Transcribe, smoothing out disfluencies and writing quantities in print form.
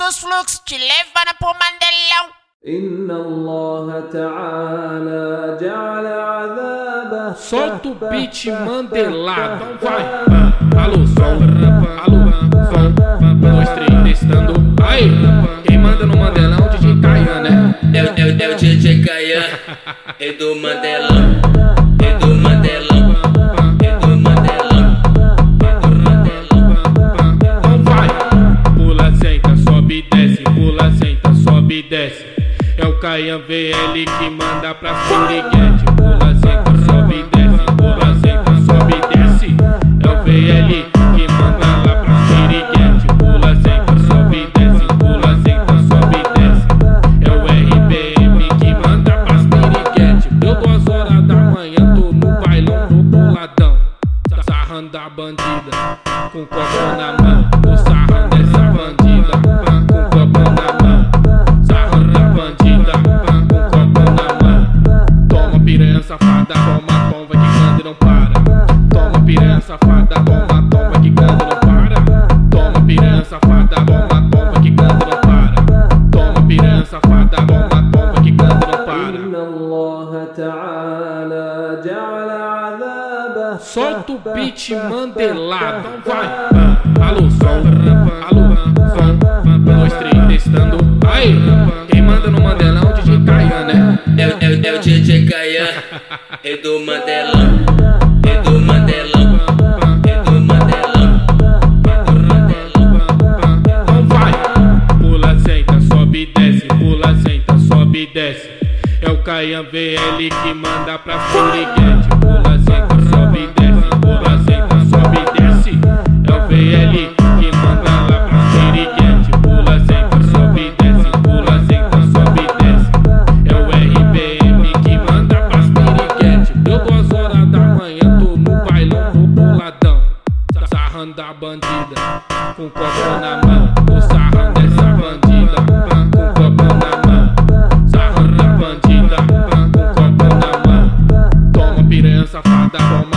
dos fluxos te levando pro Mandelão. Solta o beat mandelado, então vai. Alô, som, alô, som, 1, 2, 3, testando. Aí, quem manda no Mandelão, DJ Caian, né? É o DJ Caian, é do Mandelão, é do Mandelão, é do Mandelão, é do Mandelão. Então vai. Pula, senta, sobe e desce, pula, senta, sobe e desce. É o Caian VL que manda pra Piriguete. Pula, senta, sobe e desce, pula, senta, sobe e desce. É o VL que manda lá pra Piriguete. Pula, senta, sobe e desce, pula, senta, sobe e desce. É o RBM que manda pras Piriguete. Deu 2 horas da manhã, tô no bailão do boladão, sarrando a bandida, com copo na mão. Tô sarrando essa bandida, com copo na mão. Sarrando a bandida, com copo na mão. Toma piranha safada, toma tomba que canta e não para. Toma piranha safada, toma tomba que canta e não para. Toma piranha safada, toma tomba que canta e não para. Toma piranha safada, toma tomba que canta e não para. Solta o beat mandelado, então vai. Alô, som, alô, som, 1, 2, 3, testando. Aí, quem manda no Mandelão, DJ Caian, né? É o DJ Caian, é do Mandelão, é do Mandelão, é do Mandelão, é do Mandelão. Então vai. Pula, senta, sobe e desce, pula, senta, sobe e desce. É o Caian VL que manda pra Piriguete. Pula, senta, sobe e desce, pula, senta, sobe e desce. É o VL que manda lá pra Piriguete. Pula, senta, sobe e desce, pula, senta, sobe e desce. É o RBM que manda pras Piriguete. Deu 2 horas da manhã, tô no bailão do boladão, sarrando a bandida, com copo na mão. Tô sarrando essa bandida, com copo na mão. Sarrando a bandida, com copo na mão. Toma piranha safada, toma